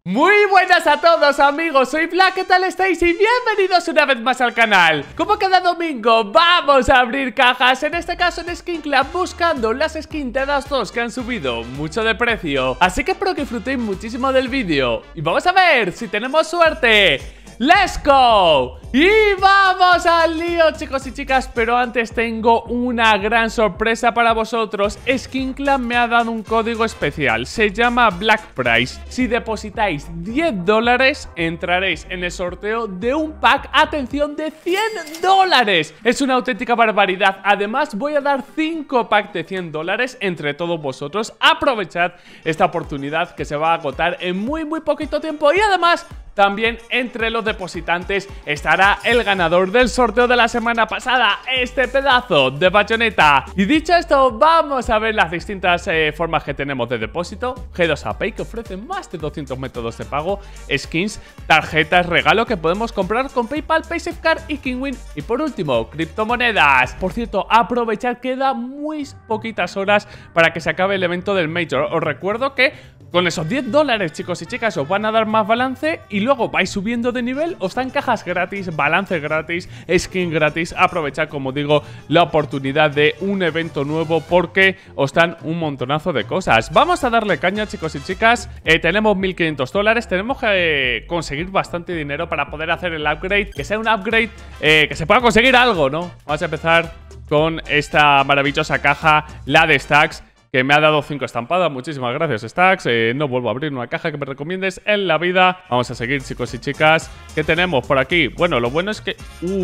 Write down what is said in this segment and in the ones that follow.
Muy buenas a todos amigos, soy Black, ¿qué tal estáis? Y bienvenidos una vez más al canal. Como cada domingo vamos a abrir cajas, en este caso en Skin Club, buscando las skins de las dos que han subido mucho de precio. Así que espero que disfrutéis muchísimo del vídeo y vamos a ver si tenemos suerte. ¡Let's go! Y vamos al lío, chicos y chicas. Pero antes tengo una gran sorpresa para vosotros. Skin Club me ha dado un código especial. Se llama Black Price. Si depositáis $10, entraréis en el sorteo de un pack, atención, de $100. Es una auténtica barbaridad. Además voy a dar 5 packs de $100 entre todos vosotros. Aprovechad esta oportunidad que se va a agotar en muy poquito tiempo. Y además también entre los depositantes estará el ganador del sorteo de la semana pasada, este pedazo de bayoneta. Y dicho esto, vamos a ver las distintas formas que tenemos de depósito. G2A que ofrece más de 200 métodos de pago, skins, tarjetas, regalo que podemos comprar con PayPal, PaySafeCard y Kinwin. Y por último, criptomonedas. Por cierto, aprovechad, queda muy poquitas horas para que se acabe el evento del Major. Os recuerdo que con esos $10, chicos y chicas, os van a dar más balance y luego vais subiendo de nivel, os dan cajas gratis, balance gratis, skin gratis. Aprovechad, como digo, la oportunidad de un evento nuevo porque os dan un montonazo de cosas. Vamos a darle caña, chicos y chicas. Tenemos $1.500, tenemos que conseguir bastante dinero para poder hacer el upgrade, que sea un upgrade que se pueda conseguir algo, ¿no? Vamos a empezar con esta maravillosa caja, la de Stacks, que me ha dado 5 estampadas. Muchísimas gracias, Stacks. No vuelvo a abrir una caja que me recomiendes en la vida. Vamos a seguir, chicos y chicas. ¿Qué tenemos por aquí? Bueno, lo bueno es que...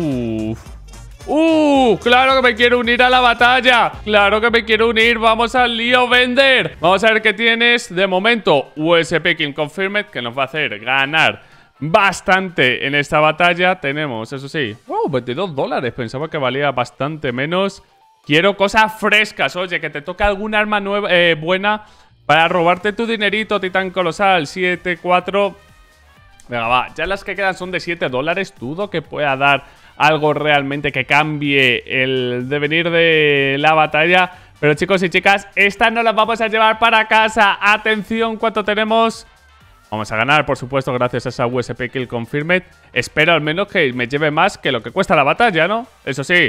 ¡Claro que me quiero unir a la batalla! ¡Claro que me quiero unir! ¡Vamos al lío, vender! Vamos a ver qué tienes. De momento, USP King Confirmed, que nos va a hacer ganar bastante en esta batalla. Tenemos, eso sí, $22. Pensaba que valía bastante menos. Quiero cosas frescas, oye, que te toque algún arma nueva, buena para robarte tu dinerito, Titán Colosal, 7, 4. Venga, va, ya las que quedan son de $7. Dudo que pueda dar algo realmente que cambie el devenir de la batalla. Pero chicos y chicas, estas no las vamos a llevar para casa. Atención, ¿cuánto tenemos? Vamos a ganar, por supuesto, gracias a esa USP Kill Confirmed. Espero al menos que me lleve más que lo que cuesta la batalla, ¿no? Eso sí,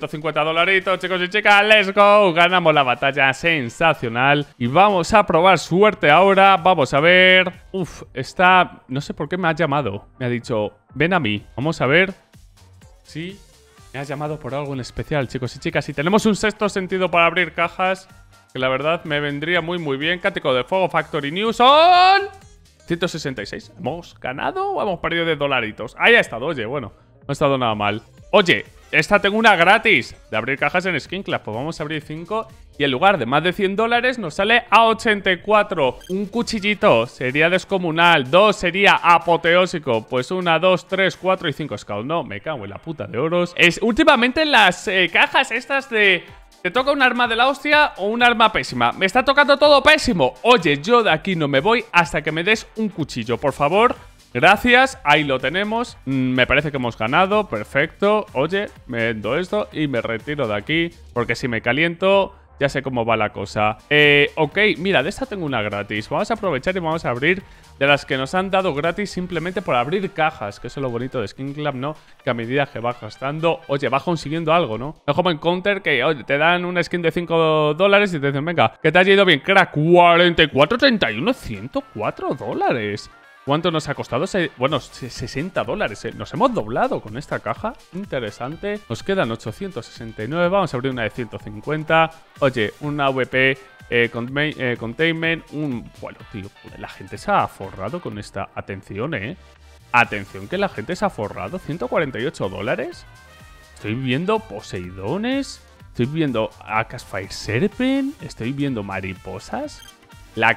$150, chicos y chicas, let's go. Ganamos la batalla, sensacional. Y vamos a probar suerte ahora. Vamos a ver. Está... No sé por qué me ha llamado. Me ha dicho, ven a mí. Vamos a ver. Sí, me ha llamado por algo en especial, chicos y chicas. Y tenemos un sexto sentido para abrir cajas, que la verdad me vendría muy bien. Cático de Fuego, Factory News, son 166. ¿Hemos ganado o hemos perdido de $? Ahí ha estado, oye, bueno, no ha estado nada mal. Oye, esta tengo una gratis de abrir cajas en Skin Club. Pues vamos a abrir 5 y en lugar de más de $100 nos sale a 84. Un cuchillito sería descomunal. 2 sería apoteósico. Pues 1, 2, 3, 4 y 5 scout. No, me cago en la puta de oros. Últimamente en las cajas estas de... ¿Te toca un arma de la hostia o un arma pésima? Me está tocando todo pésimo. Oye, yo de aquí no me voy hasta que me des un cuchillo, por favor. Gracias, ahí lo tenemos. Me parece que hemos ganado, perfecto. Oye, me vendo esto y me retiro de aquí, porque si me caliento ya sé cómo va la cosa. Ok, mira, de esta tengo una gratis. Vamos a aprovechar y vamos a abrir de las que nos han dado gratis simplemente por abrir cajas, que eso es lo bonito de Skin Club, ¿no? Que a medida que vas gastando, oye, vas consiguiendo algo, ¿no? No como en Counter, que oye, te dan una skin de $5 y te dicen, venga, que te haya ido bien, crack, 44.31, $104. ¿Cuánto nos ha costado? Bueno, $60. Nos hemos doblado con esta caja. Interesante. Nos quedan 869. Vamos a abrir una de 150. Oye, una AWP Containment. Bueno, tío, la gente se ha forrado con esta. Atención, Atención que la gente se ha forrado. $148. Estoy viendo Poseidones. Estoy viendo Akas Fire Serpent. Estoy viendo mariposas. La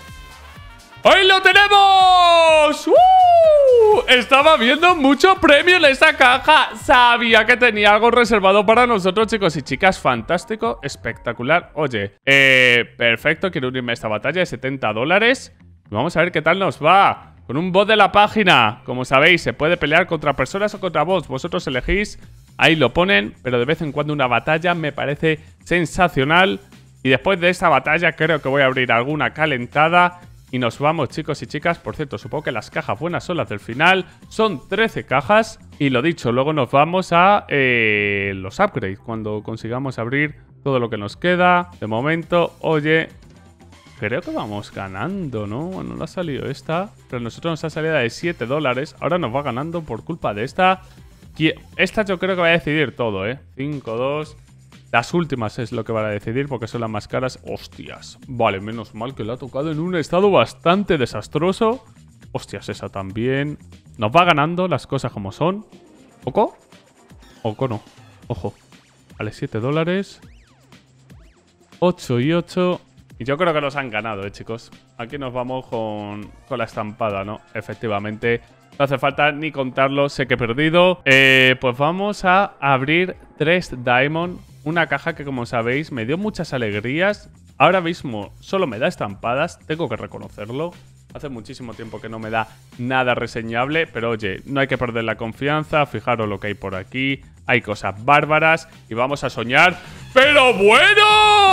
¡ahí lo tenemos! Estaba viendo mucho premio en esta caja. Sabía que tenía algo reservado para nosotros, chicos y chicas. Fantástico, espectacular. Oye, perfecto, quiero unirme a esta batalla de $70. Vamos a ver qué tal nos va. Con un bot de la página. Como sabéis, se puede pelear contra personas o contra bots. Vosotros elegís, ahí lo ponen. Pero de vez en cuando una batalla me parece sensacional. Y después de esta batalla creo que voy a abrir alguna calentada Y nos vamos, chicos y chicas. Por cierto, supongo que las cajas buenas son las del final. Son 13 cajas. Y lo dicho, luego nos vamos a los upgrades. Cuando consigamos abrir todo lo que nos queda. De momento, oye, creo que vamos ganando, ¿no? Bueno, no ha salido esta. Pero a nosotros nos ha salido de $7. Ahora nos va ganando por culpa de esta. Esta yo creo que va a decidir todo, 5, 2... Las últimas es lo que van a decidir porque son las más caras. Hostias. Vale, menos mal que lo ha tocado en un estado bastante desastroso. Hostias, esa también. Nos va ganando las cosas como son. ¿Oco? Oco no. Ojo. Vale, $7. 8 y 8. Y yo creo que nos han ganado, chicos. Aquí nos vamos con la estampada, ¿no? Efectivamente. No hace falta ni contarlo. Sé que he perdido. Pues vamos a abrir 3 Diamond. Una caja que, como sabéis, me dio muchas alegrías. Ahora mismo solo me da estampadas. Tengo que reconocerlo. Hace muchísimo tiempo que no me da nada reseñable. Pero oye, no hay que perder la confianza. Fijaros lo que hay por aquí. Hay cosas bárbaras. Y vamos a soñar. ¡Pero bueno!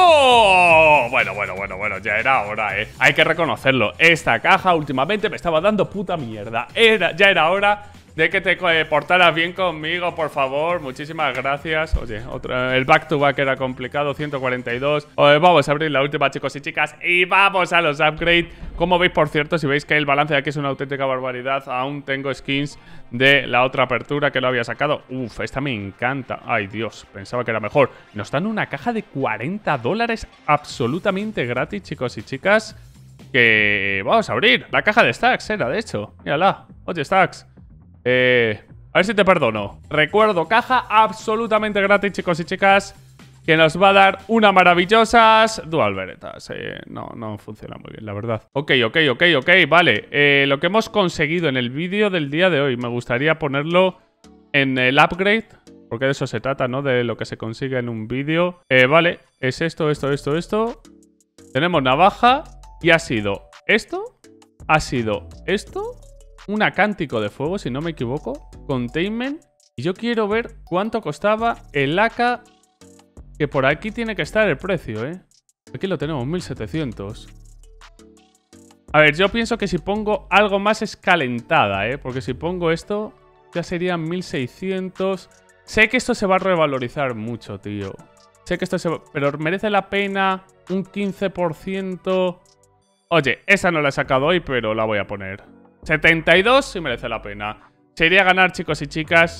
Bueno, ya era hora, Hay que reconocerlo. Esta caja últimamente me estaba dando puta mierda. Ya era hora de que te portaras bien conmigo, por favor. Muchísimas gracias. Oye, el back to back era complicado, 142. Vamos a abrir la última, chicos y chicas. Y vamos a los upgrades. Como veis, por cierto, si veis que el balance de aquí es una auténtica barbaridad, aún tengo skins de la otra apertura que lo había sacado. Uf, esta me encanta. Ay, Dios, pensaba que era mejor. Nos dan una caja de $40 absolutamente gratis, chicos y chicas. Que vamos a abrir. La caja de Stacks era, de hecho. Mírala. Oye, Stacks. A ver si te perdono. Recuerdo, caja absolutamente gratis, chicos y chicas, que nos va a dar una maravillosas Dual Veretas. No funciona muy bien, la verdad. Ok, vale. Lo que hemos conseguido en el vídeo del día de hoy, me gustaría ponerlo en el upgrade, porque de eso se trata, ¿no? De lo que se consigue en un vídeo. Vale, es esto. Tenemos navaja y ha sido esto. Ha sido esto. Un acántico de fuego, si no me equivoco. Containment. Y yo quiero ver cuánto costaba el AK. Que por aquí tiene que estar el precio, Aquí lo tenemos, 1700. A ver, yo pienso que si pongo algo más escalentada, porque si pongo esto, ya serían 1600. Sé que esto se va a revalorizar mucho, tío. Sé que esto se va... Pero merece la pena un 15%. Oye, esa no la he sacado hoy, pero la voy a poner. 72 sí merece la pena. Sería ganar, chicos y chicas,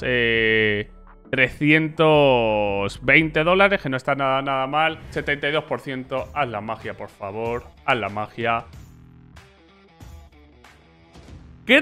$320, que no está nada mal. 72%. Haz la magia, por favor. Haz la magia. Creo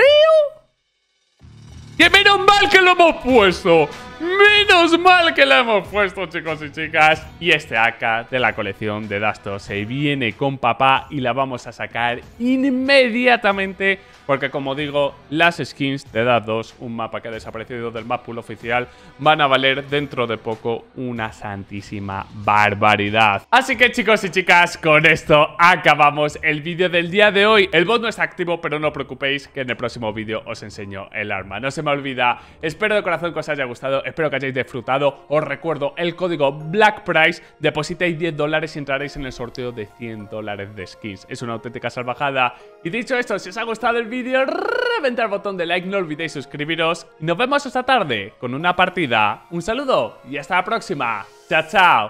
que menos mal que lo hemos puesto. Menos mal que lo hemos puesto, chicos y chicas. Y este AK de la colección de Dasto se viene con papá y la vamos a sacar inmediatamente. Porque, como digo, las skins de Dust 2, un mapa que ha desaparecido del map pool oficial, van a valer dentro de poco una santísima barbaridad. Así que, chicos y chicas, con esto acabamos el vídeo del día de hoy. El bot no está activo, pero no os preocupéis, que en el próximo vídeo os enseño el arma. No se me olvida, espero de corazón que os haya gustado, espero que hayáis disfrutado. Os recuerdo el código BLACKPRICE, depositáis $10 y entraréis en el sorteo de $100 de skins. Es una auténtica salvajada. Y dicho esto, si os ha gustado el vídeo, reventar el botón de like, no olvidéis suscribiros. Nos vemos esta tarde con una partida. Un saludo y hasta la próxima. Chao, chao.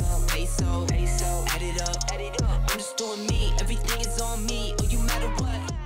Doing me, everything is on me, oh, you matter what.